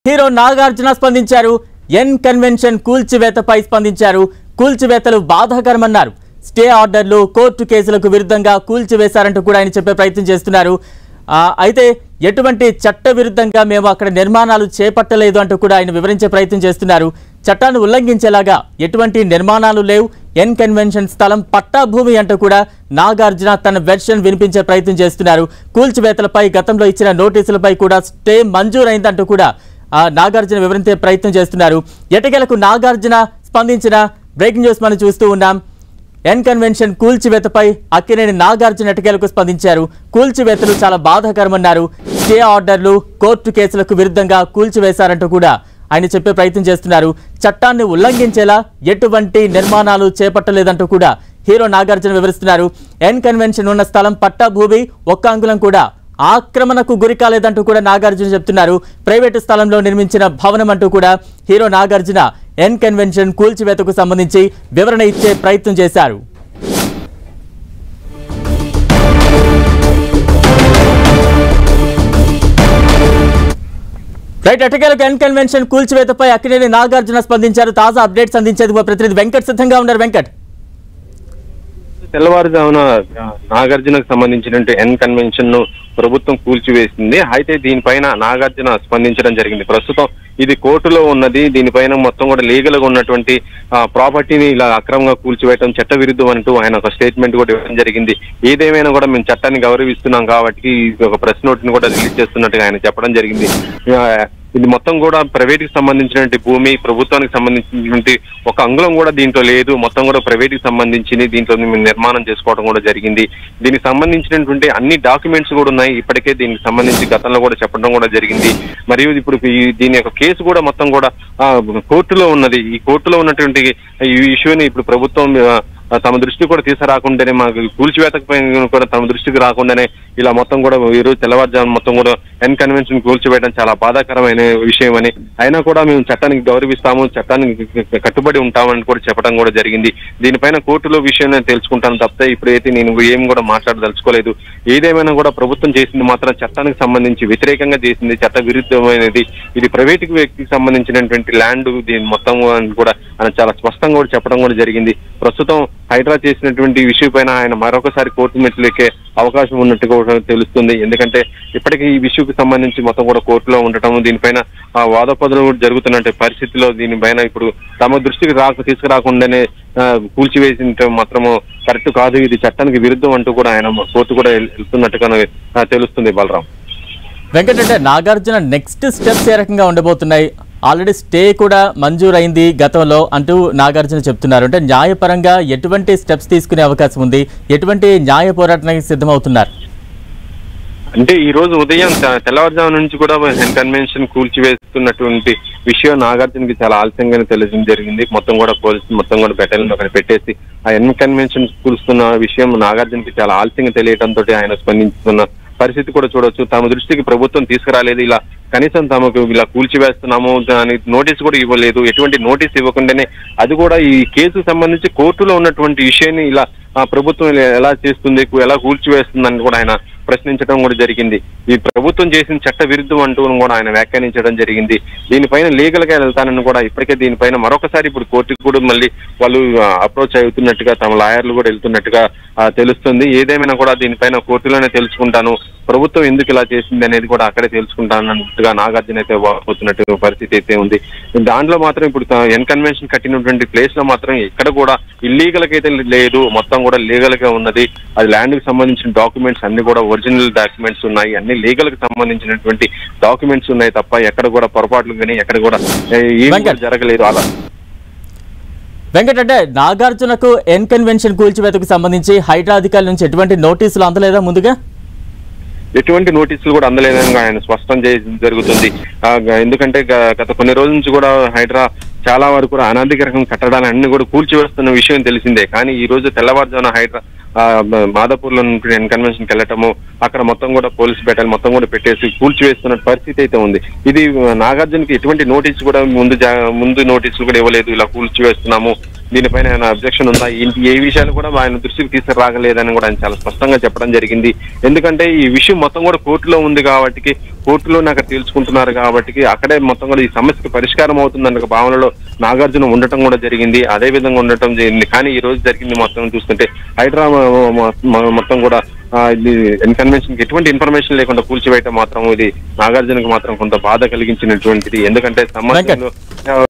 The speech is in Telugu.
హీరో నాగార్జున స్పందించారు. ఎన్ కన్వెన్షన్ కూల్చివేతపై స్పందించారు. కూల్చివేతలు బాధాకరమన్నారు. స్టే ఆర్డర్లు, కోర్టు కేసులకు విరుద్ధంగా కూల్చివేశారంటూ కూడా ఆయన చెప్పే ప్రయత్నం చేస్తున్నారు. అయితే ఎటువంటి చట్ట విరుద్ధంగా మేము అక్కడ నిర్మాణాలు చేపట్టలేదు అంటూ కూడా ఆయన వివరించే ప్రయత్నం చేస్తున్నారు. చట్టాన్ని ఉల్లంఘించేలాగా ఎటువంటి నిర్మాణాలు లేవు, ఎన్ కన్వెన్షన్ స్థలం పట్టాభూమి అంటూ కూడా నాగార్జున తన వెర్షన్ వినిపించే ప్రయత్నం చేస్తున్నారు. కూల్చివేతలపై గతంలో ఇచ్చిన నోటీసులపై కూడా స్టే మంజూరైందంటూ కూడా నాగార్జున వివరించే ప్రయత్నం చేస్తున్నారు. ఎటకేలకు నాగార్జున స్పందించిన బ్రేకింగ్ న్యూస్ మనం చూస్తూ ఉన్నాం. ఎన్ కన్వెన్షన్ కూల్చివేతపై అక్కినేని నాగార్జున ఎటకేలకు స్పందించారు. కూల్చివేతలు చాలా బాధాకరమన్నారు. స్టే ఆర్డర్లు, కోర్టు కేసులకు విరుద్ధంగా కూల్చివేశారంటూ కూడా ఆయన చెప్పే ప్రయత్నం చేస్తున్నారు. చట్టాన్ని ఉల్లంఘించేలా ఎటువంటి నిర్మాణాలు చేపట్టలేదంటూ కూడా హీరో నాగార్జున వివరిస్తున్నారు. ఎన్ కన్వెన్షన్ ఉన్న స్థలం పట్టాభూమి, ఒక్క అంగుళం కూడా ఆక్రమణకు గురి కాలేదంటూ కూడా నాగార్జున చెప్తున్నారు. ప్రైవేటు స్థలంలో నిర్మించిన భవనం అంటూ కూడా హీరో నాగార్జున ఎన్ కన్వెన్షన్ కూల్చివేతకు సంబంధించి వివరణ ఇచ్చే ప్రయత్నం చేశారు. రైట్, ఎటకేలకు ఎన్ కన్వెన్షన్ కూల్చివేతపై అక్కినేని నాగార్జున స్పందించారు. తాజా అప్డేట్స్ అందించేందుకు మా ప్రతినిధి వెంకట్ సిద్ధంగా ఉన్నారు. వెంకట్, తెల్లవారుజామున నాగార్జునకు సంబంధించినటువంటి ఎన్ కన్వెన్షన్ ను ప్రభుత్వం కూల్చివేసింది. అయితే దీనిపైన నాగార్జున స్పందించడం జరిగింది. ప్రస్తుతం ఇది కోర్టులో ఉన్నది. దీనిపైన మొత్తం కూడా లీగల్ గా ఉన్నటువంటి ప్రాపర్టీని ఇలా అక్రమంగా కూల్చివేయడం చట్ట విరుద్ధం అంటూ ఆయన ఒక స్టేట్మెంట్ కూడా ఇవ్వడం జరిగింది. ఏదేమైనా కూడా మేము చట్టాన్ని గౌరవిస్తున్నాం కాబట్టి ఒక ప్రెస్ నోట్ ని కూడా రిలీజ్ చేస్తున్నట్టుగా ఆయన చెప్పడం జరిగింది. ఇది మొత్తం కూడా ప్రైవేట్ కి సంబంధించినటువంటి భూమి, ప్రభుత్వానికి సంబంధించినటువంటి ఒక అంగుళం కూడా దీంట్లో లేదు. మొత్తం కూడా ప్రైవేట్ కి సంబంధించింది. దీంట్లో నిర్మాణం చేసుకోవడం కూడా జరిగింది. దీనికి సంబంధించినటువంటి అన్ని డాక్యుమెంట్స్ కూడా ఉన్నాయి. ఇప్పటికే దీనికి సంబంధించి గతంలో కూడా చెప్పడం కూడా జరిగింది. మరియు ఇప్పుడు దీని యొక్క కేసు కూడా మొత్తం కూడా కోర్టులో ఉన్నది. ఈ కోర్టులో ఉన్నటువంటి ఈ ఇష్యూని ఇప్పుడు ప్రభుత్వం తమ దృష్టికి కూడా తీసుకురాకుండానే, మాకు కూల్చివేతపై కూడా తమ దృష్టికి రాకుండానే ఇలా మొత్తం కూడా ఈరోజు తెల్లవారుజాము మొత్తం కూడా ఎన్ కన్వెన్షన్ కూల్చివేయడం చాలా బాధాకరమైన విషయం అని, అయినా కూడా మేము చట్టానికి గౌరవిస్తాము, చట్టానికి కట్టుబడి ఉంటామని కూడా చెప్పడం కూడా జరిగింది. దీనిపైన కోర్టులో విషయం నేను తెలుసుకుంటాను తప్పితే ఇప్పుడైతే నేను ఏం కూడా మాట్లాడదలుచుకోలేదు. ఏదేమైనా కూడా ప్రభుత్వం చేసింది మాత్రం చట్టానికి సంబంధించి వ్యతిరేకంగా చేసింది, చట్ట విరుద్ధమైనది. ఇది ప్రైవేట్ వ్యక్తికి సంబంధించినటువంటి ల్యాండ్. దీని మొత్తం కూడా ఆయన చాలా స్పష్టంగా కూడా చెప్పడం కూడా జరిగింది. ప్రస్తుతం హైడ్రా చేసినటువంటి విషయం పైన ఆయన మరొకసారి కోర్టు మెట్లు ఎక్కే అవకాశం ఉన్నట్టుగా తెలుస్తుంది. ఎందుకంటే ఇప్పటికీ ఈ విషయంకి సంబంధించి మొత్తం కూడా కోర్టులో ఉండటం, దీనిపైన వాదపదలు జరుగుతున్న పరిస్థితిలో దీనిపైన ఇప్పుడు తమ దృష్టికి తీసుకురాకుండానే కూల్చివేసిన మాత్రము కరెక్ట్ కాదు, ఇది చట్టానికి విరుద్ధం అంటూ కూడా ఆయన కోర్టు కూడా వెళ్తున్నట్టుగా తెలుస్తుంది. బలరాం, వెంకట్, అంటే నాగార్జున నెక్స్ట్ స్టెప్స్ ఏ రకంగా ఉండబోతున్నాయి? ఆల్రెడీ స్టే కూడా మంజూరైంది గతంలో అంటూ నాగార్జున చెప్తున్నారు. అంటే న్యాయపరంగా ఎటువంటి స్టెప్స్ తీసుకునే అవకాశం ఉంది? ఎటువంటి న్యాయ పోరాటానికి సిద్ధమవుతున్నారు? అంటే ఈ రోజు ఉదయం తెల్లవారుజాము నుంచి కూడా ఎన్ కన్వెన్షన్ కూల్చివేస్తున్నటువంటి విషయం నాగార్జునకి చాలా ఆలస్యంగానే తెలియడం జరిగింది. మొత్తం కూడా పోలీసులు మొత్తం కూడా బెటాలియన్ అక్కడ పెట్టేసి ఆ ఎన్ కన్వెన్షన్ కూల్స్తున్న విషయం నాగార్జునకి చాలా ఆలస్యంగా తెలియడంతో ఆయన స్పందిస్తున్న పరిస్థితి కూడా చూడొచ్చు. తమ దృష్టికి ప్రభుత్వం తీసుకురాలేదు, ఇలా కనీసం తమకు ఇలా కూల్చివేస్తున్నాము అని నోటీస్ కూడా ఇవ్వలేదు. ఎటువంటి నోటీస్ ఇవ్వకుండానే అది కూడా ఈ కేసుకు సంబంధించి కోర్టులో ఉన్నటువంటి విషయాన్ని ఇలా ప్రభుత్వం ఎలా చేస్తుంది, ఎలా కూల్చివేస్తుందని కూడా ఆయన ప్రశ్నించడం కూడా జరిగింది. ఈ ప్రభుత్వం చేసిన చట్ట విరుద్ధం అంటూ కూడా ఆయన వ్యాఖ్యానించడం జరిగింది. దీనిపైన లీగల్ గా వెళ్తానని కూడా ఇప్పటికే దీనిపైన మరొకసారి ఇప్పుడు కోర్టుకు కూడా మళ్ళీ వాళ్ళు అప్రోచ్ అవుతున్నట్టుగా తమ లాయర్లు కూడా వెళ్తున్నట్టుగా తెలుస్తుంది. ఏదేమైనా కూడా దీనిపైన కోర్టులోనే తెలుసుకుంటాను, ప్రభుత్వం ఎందుకు ఇలా చేసింది అనేది కూడా అక్కడే తెలుసుకుంటానన్నట్టుగా నాగార్జున అయితే పోతున్నట్టు పరిస్థితి అయితే ఉంది. దాంట్లో మాత్రం ఇప్పుడు ఎన్ కన్వెన్షన్ కట్టినటువంటి ప్లేస్ లో మాత్రం ఎక్కడ కూడా ఇల్లీగల్ గా అయితే లేదు, మొత్తం కూడా లీగల్ గా ఉన్నది. అది ల్యాండ్ కి సంబంధించిన డాక్యుమెంట్స్ అన్ని కూడా ఒరిజినల్ డాక్యుమెంట్స్ ఉన్నాయి, అన్ని లీగల్ కి సంబంధించినటువంటి డాక్యుమెంట్స్ ఉన్నాయి తప్ప ఎక్కడ కూడా పొరపాట్లు కానీ ఎక్కడ కూడా ఏం జరగలేదు. అలా వెంకట్, అంటే నాగార్జునకు ఎన్ కన్వెన్షన్ కూల్చివేతకు సంబంధించి హైడ్రా అధికారుల నుంచి ఎటువంటి నోటీసులు అందలేదా? ముందుగా ఎటువంటి నోటీసులు కూడా అందలేదని ఆయన స్పష్టం చేయడం జరుగుతుంది. ఎందుకంటే గత కొన్ని రోజుల నుంచి కూడా హైడ్రా చాలా వరకు కూడా అనాధికారికంగా కట్టడాలు అన్ని కూడా కూల్చివేస్తున్న విషయం తెలిసిందే. కానీ ఈ రోజు తెల్లవారుజామున హైడ్రా మాదాపూర్ లో ఎన్ కన్వెన్షన్ కి వెళ్ళటము, అక్కడ మొత్తం కూడా పోలీసు బెటాలియన్ మొత్తం కూడా పెట్టేసి కూల్చివేస్తున్న పరిస్థితి అయితే ఉంది. ఇది నాగార్జునకి ఎటువంటి నోటీసు కూడా ముందు నోటీసులు కూడా ఇవ్వలేదు, ఇలా కూల్చివేస్తున్నాము దీనిపైన ఆయన అబ్జెక్షన్ ఉందా, ఏ విషయాలు కూడా ఆయన దృష్టికి తీసుకురాగలేదని కూడా ఆయన చాలా స్పష్టంగా చెప్పడం జరిగింది. ఎందుకంటే ఈ విషయం మొత్తం కూడా కోర్టులో ఉంది కాబట్టి, కోర్టులోనే అక్కడ తేల్చుకుంటున్నారు కాబట్టి అక్కడే మొత్తం కూడా ఈ సమస్యకు పరిష్కారం అవుతుందన్న భావనలో నాగార్జున ఉండటం కూడా జరిగింది, అదే విధంగా ఉండటం జరిగింది. కానీ ఈ రోజు జరిగింది మొత్తం చూస్తుంటే మొత్తం కూడా ఇది కన్వెన్షన్ కి ఎటువంటి ఇన్ఫర్మేషన్ లేకుండా కూల్చివేయటం మాత్రం ఇది నాగార్జునకు మాత్రం కొంత బాధ కలిగించినటువంటిది. ఎందుకంటే సమాజంలో